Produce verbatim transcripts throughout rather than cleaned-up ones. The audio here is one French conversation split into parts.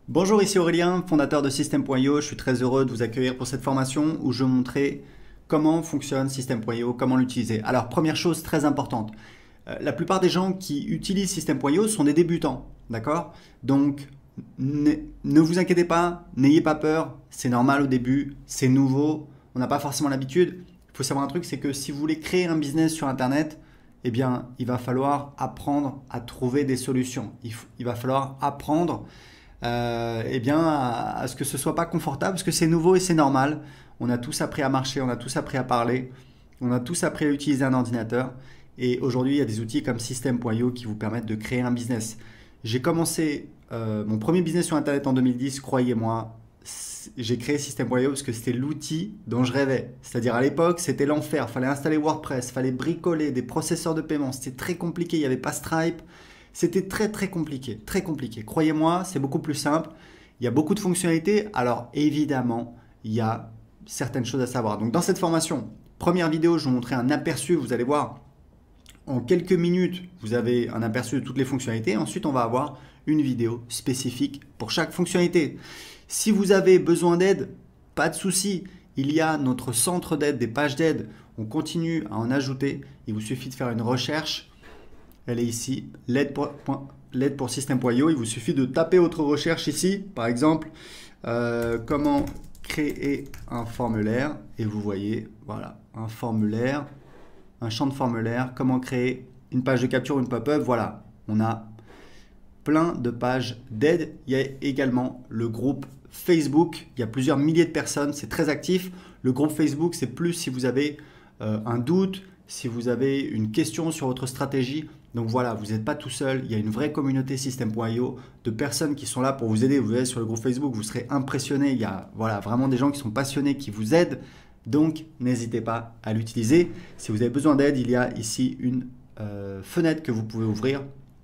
Bonjour, ici Aurélien, fondateur de System point i o. Je suis très heureux de vous accueillir pour cette formation où je vais montrer comment fonctionne System point i o, comment l'utiliser. Alors, première chose très importante, euh, la plupart des gens qui utilisent System point i o sont des débutants, d'accord? Donc, ne, ne vous inquiétez pas, n'ayez pas peur, c'est normal au début, c'est nouveau, on n'a pas forcément l'habitude. Il faut savoir un truc, c'est que si vous voulez créer un business sur Internet, eh bien, il va falloir apprendre à trouver des solutions. Il, il va falloir apprendre Euh, eh bien, à, à ce que ce soit pas confortable, parce que c'est nouveau et c'est normal. On a tous appris à marcher, on a tous appris à parler, on a tous appris à utiliser un ordinateur. Et aujourd'hui, il y a des outils comme System point i o qui vous permettent de créer un business. J'ai commencé euh, mon premier business sur Internet en deux mille dix, croyez-moi. J'ai créé System point i o parce que c'était l'outil dont je rêvais. C'est-à-dire à l'époque, c'était l'enfer. Il fallait installer WordPress, il fallait bricoler des processeurs de paiement. C'était très compliqué, il n'y avait pas Stripe. C'était très très compliqué, très compliqué. Croyez-moi, c'est beaucoup plus simple. Il y a beaucoup de fonctionnalités. Alors évidemment, il y a certaines choses à savoir. Donc dans cette formation, première vidéo, je vais vous montrer un aperçu. Vous allez voir, en quelques minutes, vous avez un aperçu de toutes les fonctionnalités. Ensuite, on va avoir une vidéo spécifique pour chaque fonctionnalité. Si vous avez besoin d'aide, pas de souci. Il y a notre centre d'aide, des pages d'aide. On continue à en ajouter. Il vous suffit de faire une recherche. Elle est ici, l'aide pour, pour System point i o. Il vous suffit de taper votre recherche ici, par exemple, euh, comment créer un formulaire. Et vous voyez, voilà, un formulaire, un champ de formulaire, comment créer une page de capture, une pop-up. Voilà, on a plein de pages d'aide. Il y a également le groupe Facebook. Il y a plusieurs milliers de personnes, c'est très actif. Le groupe Facebook, c'est plus si vous avez euh, un doute, si vous avez une question sur votre stratégie. Donc voilà, vous n'êtes pas tout seul, il y a une vraie communauté System point i o de personnes qui sont là pour vous aider. Vous allez sur le groupe Facebook, vous serez impressionné. Il y a voilà, vraiment des gens qui sont passionnés, qui vous aident. Donc n'hésitez pas à l'utiliser. Si vous avez besoin d'aide, il y a ici une euh, fenêtre que vous pouvez ouvrir.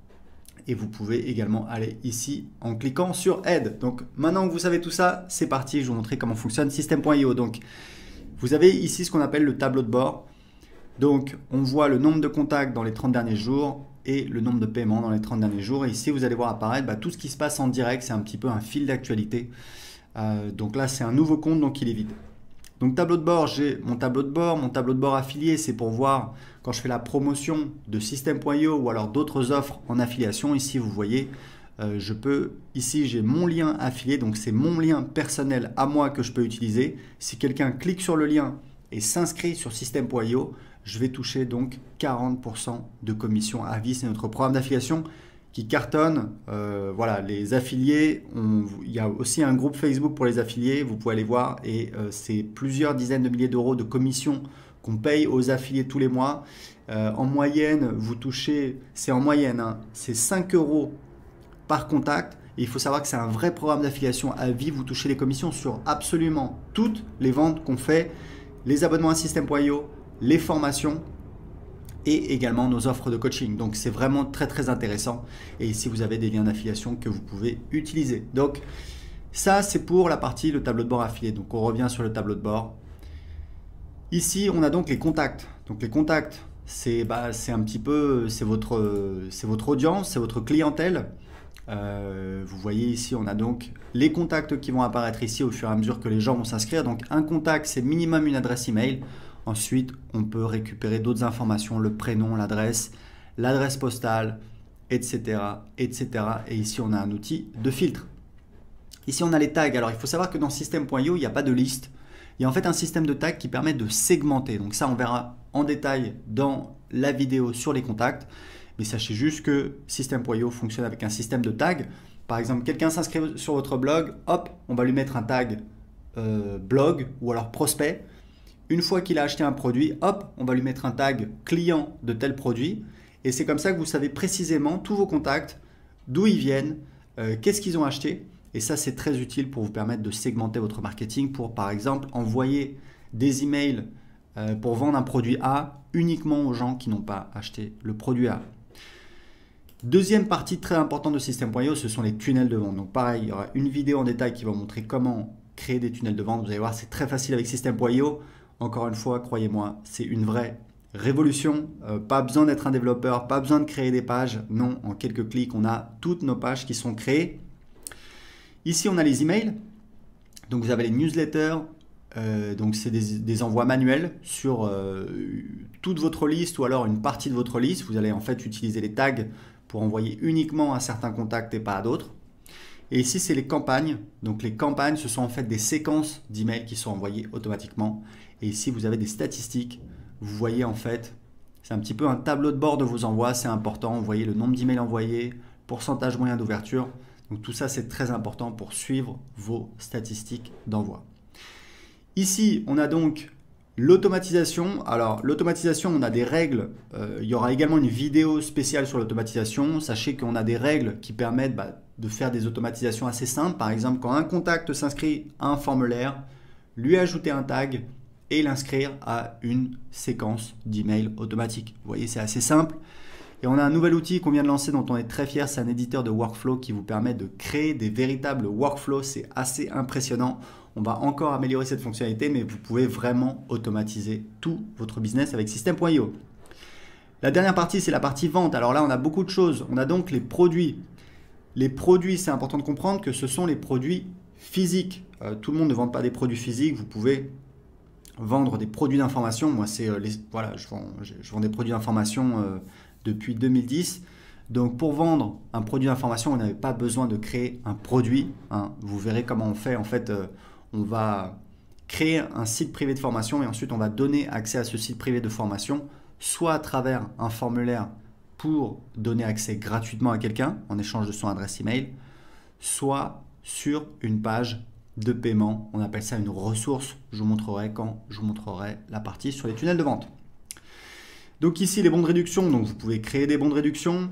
Et vous pouvez également aller ici en cliquant sur aide. Donc maintenant que vous savez tout ça, c'est parti, je vais vous montrer comment fonctionne System point i o. Donc vous avez ici ce qu'on appelle le tableau de bord. Donc, on voit le nombre de contacts dans les trente derniers jours et le nombre de paiements dans les trente derniers jours. Et ici, vous allez voir apparaître bah, tout ce qui se passe en direct. C'est un petit peu un fil d'actualité. Euh, donc là, c'est un nouveau compte, donc il est vide. Donc, tableau de bord, j'ai mon tableau de bord. Mon tableau de bord affilié, c'est pour voir quand je fais la promotion de System point i o ou alors d'autres offres en affiliation. Ici, vous voyez, euh, je peux, ici, j'ai mon lien affilié. Donc, c'est mon lien personnel à moi que je peux utiliser. Si quelqu'un clique sur le lien et s'inscrit sur System point i o, je vais toucher donc quarante pour cent de commission à vie. C'est notre programme d'affiliation qui cartonne. Euh, voilà, les affiliés, on, il y a aussi un groupe Facebook pour les affiliés, vous pouvez aller voir, et euh, c'est plusieurs dizaines de milliers d'euros de commission qu'on paye aux affiliés tous les mois. Euh, en moyenne, vous touchez, c'est en moyenne, hein, c'est cinq euros par contact. Et il faut savoir que c'est un vrai programme d'affiliation à vie. Vous touchez les commissions sur absolument toutes les ventes qu'on fait, les abonnements à System point i o, les formations et également nos offres de coaching. Donc c'est vraiment très très intéressant. Et ici vous avez des liens d'affiliation que vous pouvez utiliser. Donc ça c'est pour la partie le tableau de bord affilié. Donc on revient sur le tableau de bord. Ici on a donc les contacts. Donc les contacts c'est bah, c'est un petit peu c'est votre, c'est votre audience, c'est votre clientèle. Euh, vous voyez ici on a donc les contacts qui vont apparaître ici au fur et à mesure que les gens vont s'inscrire. Donc un contact c'est minimum une adresse email. Ensuite, on peut récupérer d'autres informations, le prénom, l'adresse, l'adresse postale, et cetera, et cetera. Et ici, on a un outil de filtre. Ici, on a les tags. Alors, il faut savoir que dans System point i o, il n'y a pas de liste. Il y a en fait un système de tags qui permet de segmenter. Donc ça, on verra en détail dans la vidéo sur les contacts. Mais sachez juste que System point i o fonctionne avec un système de tags. Par exemple, quelqu'un s'inscrit sur votre blog, hop, on va lui mettre un tag euh, blog ou alors prospect. Une fois qu'il a acheté un produit, hop, on va lui mettre un tag client de tel produit. Et c'est comme ça que vous savez précisément tous vos contacts, d'où ils viennent, euh, qu'est-ce qu'ils ont acheté. Et ça, c'est très utile pour vous permettre de segmenter votre marketing pour, par exemple, envoyer des emails euh, pour vendre un produit A uniquement aux gens qui n'ont pas acheté le produit A. Deuxième partie très importante de System point i o, ce sont les tunnels de vente. Donc pareil, il y aura une vidéo en détail qui va vous montrer comment créer des tunnels de vente. Vous allez voir, c'est très facile avec System point i o. Encore une fois, croyez-moi, c'est une vraie révolution. Euh, pas besoin d'être un développeur, pas besoin de créer des pages. Non, en quelques clics, on a toutes nos pages qui sont créées. Ici, on a les emails. Donc, vous avez les newsletters. Euh, donc, c'est des, des envois manuels sur euh, toute votre liste ou alors une partie de votre liste. Vous allez en fait utiliser les tags pour envoyer uniquement à certains contacts et pas à d'autres. Et ici, c'est les campagnes. Donc, les campagnes, ce sont en fait des séquences d'emails qui sont envoyées automatiquement. Et ici, vous avez des statistiques. Vous voyez en fait, c'est un petit peu un tableau de bord de vos envois. C'est important. Vous voyez le nombre d'emails envoyés, pourcentage moyen d'ouverture. Donc, tout ça, c'est très important pour suivre vos statistiques d'envoi. Ici, on a donc l'automatisation. Alors, l'automatisation, on a des règles. Euh, il y aura également une vidéo spéciale sur l'automatisation. Sachez qu'on a des règles qui permettent bah, de faire des automatisations assez simples. Par exemple, quand un contact s'inscrit à un formulaire, lui ajouter un tag et l'inscrire à une séquence d'emails automatique. Vous voyez, c'est assez simple. Et on a un nouvel outil qu'on vient de lancer dont on est très fier. C'est un éditeur de workflow qui vous permet de créer des véritables workflows. C'est assez impressionnant. On va encore améliorer cette fonctionnalité, mais vous pouvez vraiment automatiser tout votre business avec System point i o. La dernière partie, c'est la partie vente. Alors là, on a beaucoup de choses. On a donc les produits. Les produits, c'est important de comprendre que ce sont les produits physiques. Euh, tout le monde ne vend pas des produits physiques. Vous pouvez vendre des produits d'information. Moi, c'est euh, les, voilà, je vends, je, je vends des produits d'information euh, depuis deux mille dix. Donc, pour vendre un produit d'information, vous n'avez pas besoin de créer un produit. Hein. Vous verrez comment on fait. En fait, euh, on va créer un site privé de formation et ensuite, on va donner accès à ce site privé de formation, soit à travers un formulaire pour donner accès gratuitement à quelqu'un en échange de son adresse email, soit sur une page de paiement. On appelle ça une ressource. Je vous montrerai quand je vous montrerai la partie sur les tunnels de vente. Donc ici, les bons de réduction. Donc vous pouvez créer des bons de réduction.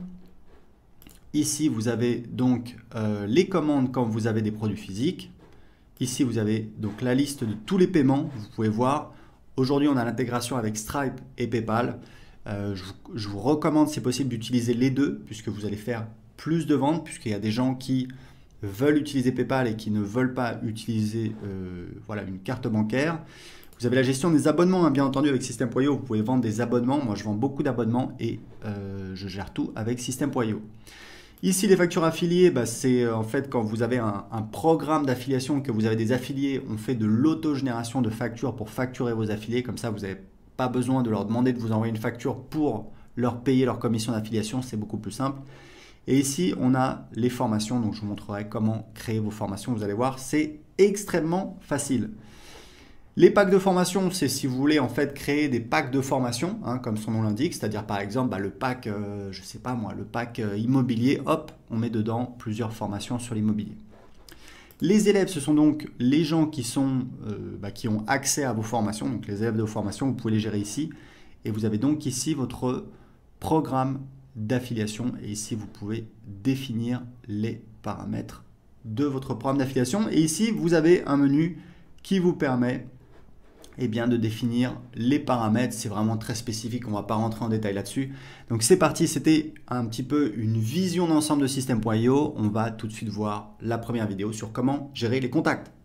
Ici, vous avez donc euh, les commandes quand vous avez des produits physiques. Ici, vous avez donc la liste de tous les paiements. Vous pouvez voir. Aujourd'hui, on a l'intégration avec Stripe et PayPal. Euh, je, vous, je vous recommande, si possible, d'utiliser les deux puisque vous allez faire plus de ventes, puisqu'il y a des gens qui veulent utiliser PayPal et qui ne veulent pas utiliser euh, voilà, une carte bancaire. Vous avez la gestion des abonnements, hein, bien entendu, avec System point i o. Vous pouvez vendre des abonnements. Moi, je vends beaucoup d'abonnements et euh, je gère tout avec System point i o. Ici, les factures affiliées, bah, c'est en fait quand vous avez un, un programme d'affiliation, que vous avez des affiliés, on fait de l'autogénération de factures pour facturer vos affiliés. Comme ça, vous n'avez pas besoin de leur demander de vous envoyer une facture pour leur payer leur commission d'affiliation. C'est beaucoup plus simple. Et ici, on a les formations. Donc, je vous montrerai comment créer vos formations. Vous allez voir, c'est extrêmement facile. Les packs de formation, c'est si vous voulez en fait créer des packs de formation, hein, comme son nom l'indique, c'est-à-dire par exemple bah, le pack, euh, je sais pas moi, le pack euh, immobilier, hop, on met dedans plusieurs formations sur l'immobilier. Les élèves, ce sont donc les gens qui, sont, euh, bah, qui ont accès à vos formations, donc les élèves de vos formations, vous pouvez les gérer ici. Et vous avez donc ici votre programme d'affiliation et ici vous pouvez définir les paramètres de votre programme d'affiliation. Et ici, vous avez un menu qui vous permet eh bien, de définir les paramètres. C'est vraiment très spécifique, on ne va pas rentrer en détail là-dessus. Donc c'est parti, c'était un petit peu une vision d'ensemble de System point i o. On va tout de suite voir la première vidéo sur comment gérer les contacts.